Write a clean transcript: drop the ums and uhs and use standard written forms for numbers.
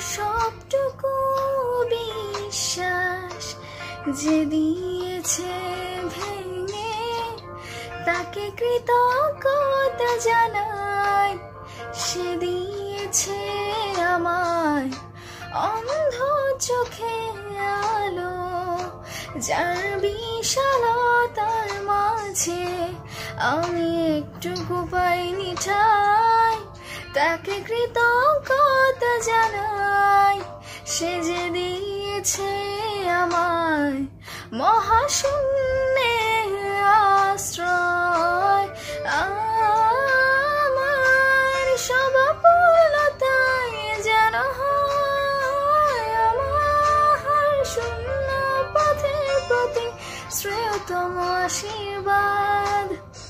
সবটুকু বিশ্বাস যে দিয়েছে ভেঙে, তাকে কৃতজ্ঞতা জানাই। সে দিয়েছে আমায় অন্ধ চোখে আলো, যার বিশালতার মাঝে আমি একটুকু পাইনি ঠাঁই। তাকে কৃতজ্ঞতা জানাই। সে যে দিয়েছে আমায় মহাশূন্যে আশ্রয়। আমার সব অপূর্ণতায় যেন হয় আমার শূন্য পথের প্রতি শ্রেয়তম আশীর্বাদ।